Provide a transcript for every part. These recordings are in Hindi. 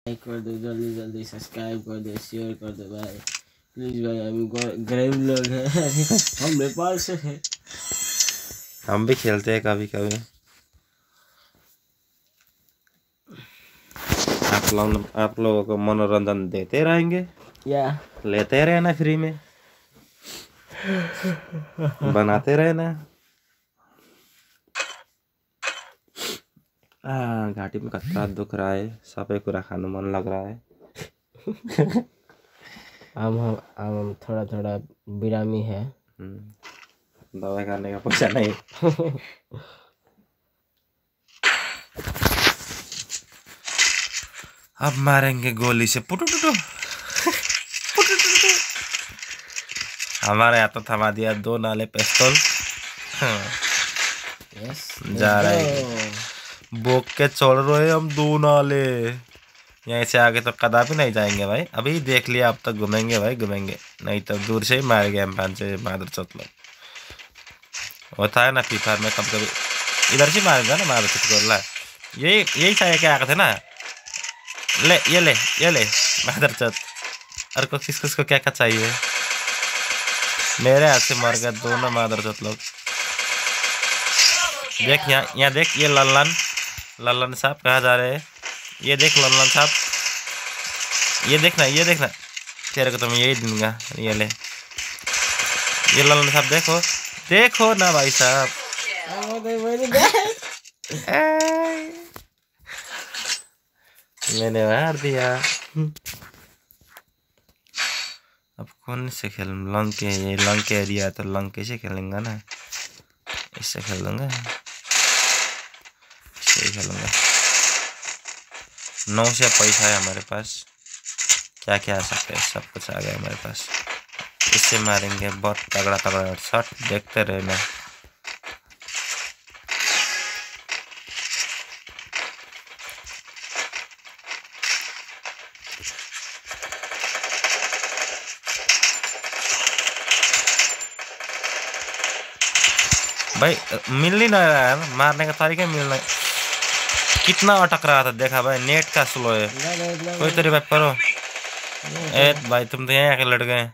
लाइक कर दो, जल्दी जल्दी सब्सक्राइब कर दो, शेयर कर दो भाई प्लीज भाई। हम गरीब लोग हैं हम नेपाल से हैं। हम भी खेलते हैं कभी कभी। आप लोगों को मनोरंजन देते रहेंगे या लेते रहना फ्री में, बनाते रहना। घाटी में कतरा दुख रहा है, सबै कुरा खानु मन लग रहा है। हम थोड़ा थोड़ा बिरामी है। दवाई खाने का पैसा नहीं। अब मारेंगे गोली से पुटुटुटु। हमारे यहाँ तो थमा दिया 2 नाले पिस्तौल। जा रहे बोक के चल रहे हम 2 नाले। यहीं से आगे तो कदापि नहीं जाएंगे भाई। अभी देख लिया, अब तक घूमेंगे भाई, घूमेंगे नहीं तो दूर से ही मार गए हम 5 से मादर चौथ लोग। होता है ना फ्री फायर में कभी कभी इधर से मारेगा ना मादर चौथ को। यही चाहिए क्या आते थे ना, ये ले मादर चौथ। और को किसको क्या क्या चाहिए। मेरे हाथ से मर गए दोनों मादर चौथ लोग। देख यहाँ देख, ये लल्लन साहब कहाँ जा रहे हैं। ये देख लल्लन साहब, ये देखना तेरे को तो मैं यही दूंगा। ये ले, ये लल्लन साहब देखो ना भाई साहब। मैंने मार दिया। अब कौन से खेल, लंग के एरिया तो लंग कैसे खेलेंगे ना, इससे खेल लूँगा, इससे खेलूँगा। 9 से पैसा है हमारे पास, क्या क्या आ सकता है, सब कुछ आ गया हमारे पास। इससे मारेंगे बहुत तगड़ा शॉट, देखते रहना। भाई मिल नहीं रहा यार, मारने का तरीका मिल रहा है। कितना अटक रहा था देखा भाई, नेट का स्लो है। कोई तो रिवाइव करो। ए भाई तुम तो यहाँ आके लड़ गए।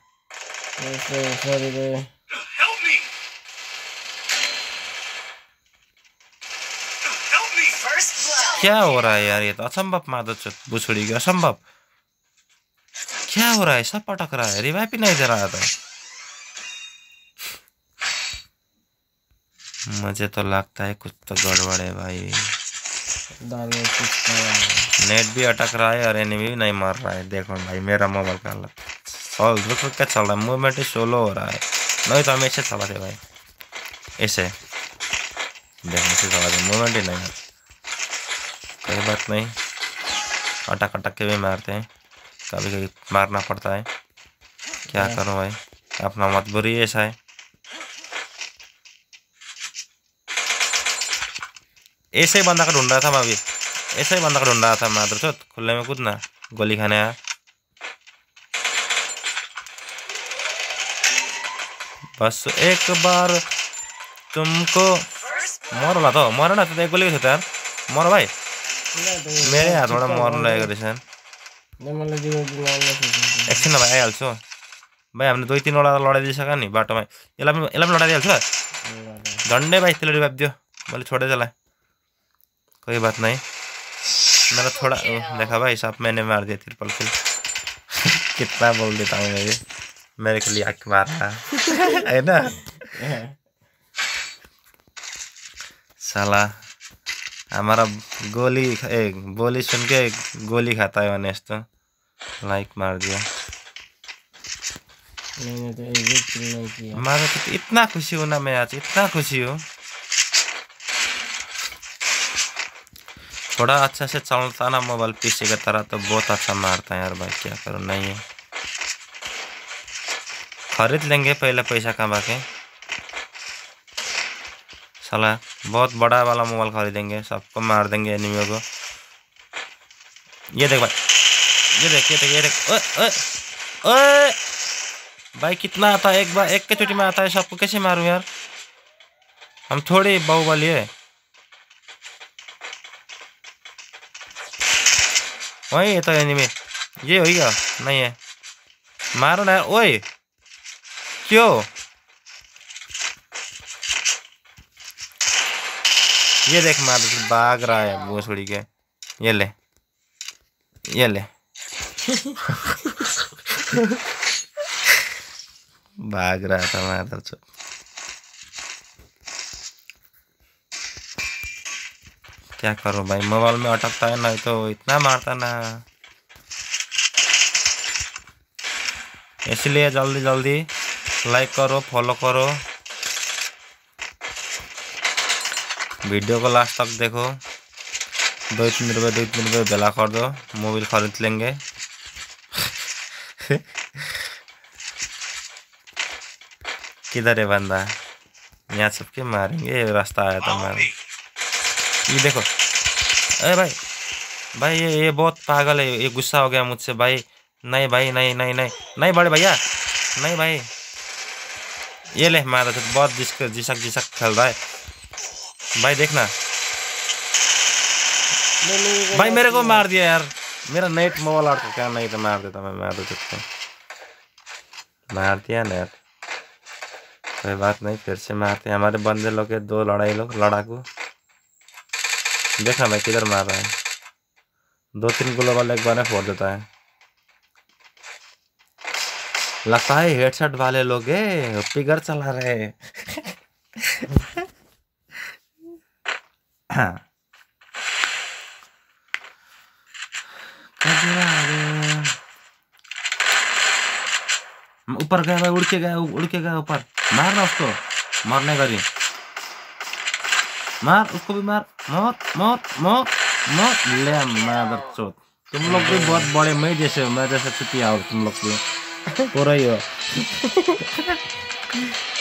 क्या हो रहा है यार, ये तो असंभव मादर चौथ बुछड़ी की, असंभव। क्या हो रहा है, सब अटक रहा है, रिवाइव भी नहीं दे रहा था। मुझे तो लगता है कुछ तो गड़बड़ है भाई। नेट भी अटक रहा है और एनिमी भी नहीं मार रहा है। देखो भाई मेरा मोबाइल का हालत क्या चल रहा है, मूवमेंट ही स्लो हो रहा है। नहीं तो हम ऐसे चलाते भाई, ऐसे देखने से चलाते, मूवमेंट ही नहीं। कोई बात नहीं, अटक के भी मारते हैं, कभी कभी मारना पड़ता है। क्या करो भाई, अपना मजबूरी ऐसा है। ऐसे ही बंदा का ढूंढ रहा था मैं अभी, ऐसा ही बंदा का ढूंढ रहा था मैं। तो खुले में कूदना, गोली खाने आया। बस एक बार तुमको मरना तो एक गोली था यार, मर भाई। मेरे हातबाट मर्नु लागेको रहेछ। एकछिन भाइ आइहाल्छु भाइ, हामीले 2-3 वटा लडाइदिइसक्यो नि बाटोमा। यसलाई पनि लडाइदिइहाल्छु। झन्डै भाइ त्यसले रिभाइभ दियो, मैले छोड़े त्यसलाई। कोई बात नहीं, मेरा थोड़ा देखा भाई साहब, मैंने मार दिया ट्रिपल किल। कितना बोल देता हूँ मैं, मेरे के लिए आँख मार रहा है ना साला। हमारा बोली सुन के गोली खाता है मैंने तो लाइक मार दिया। मारा तो इतना खुशी हूँ ना मैं आज, इतना खुशी हूँ। थोड़ा अच्छा से चलता ना मोबाइल पीसी की तरह तो बहुत अच्छा मारता है यार भाई। क्या करूँ, नहीं है, खरीद लेंगे पहले पैसा कमा के। साला बहुत बड़ा वाला मोबाइल खरीदेंगे, सबको मार देंगे एनिमियों को। ये देख भाई, ये देख ओए ओए भाई कितना आता है, एक के चोटी में आता है। सबको कैसे मारूं यार, हम थोड़ी बाहुबली है। वही है तो एनिमी, ये हो गया नहीं है, मारो ना ओए, क्यों ये देख मार भाग रहा है वो छोड़ी के, ये ले भाग रहा था मार तो। क्या करूं भाई, मोबाइल में अटकता है नहीं तो इतना मारता ना, इसलिए जल्दी जल्दी लाइक करो, फॉलो करो, वीडियो को लास्ट तक देखो। 2-3 रुपये बेला कर दो, मोबाइल खरीद लेंगे। किधर है बंदा, यहाँ सबके मारेंगे, रास्ता आया था मारे। ये देखो, अरे भाई ये बहुत पागल है, ये गुस्सा हो गया मुझसे भाई। नहीं भाई नहीं बड़े भैया, नहीं भाई, ये ले मारा था, बहुत जिसक खेल रहा है भाई, देखना भाई मेरे को मार दिया यार, मेरा नेट मोबाइल आट क्या, नहीं तो मार देता मैं, मार देता, मार दिया ना यार, कोई बात नहीं, फिर से मारते हैं। हमारे बंदे लोग के 2 लड़ाकू, देखना भाई किधर मार रहा है, 2-3 ग्लोबल एक बार में फोड़ देता है, लगता है हेडशॉट वाले लोग पिगर चला रहे। ऊपर गया भाई, उड़ के गया ऊपर, मारना उसको, मारने का नहीं, मार उसको भी, मार ले मादर चोद। तुम लोग भी बहुत बड़े, मैं जैसे चुतिया हो तुम लोग भी, पूरा ही हो।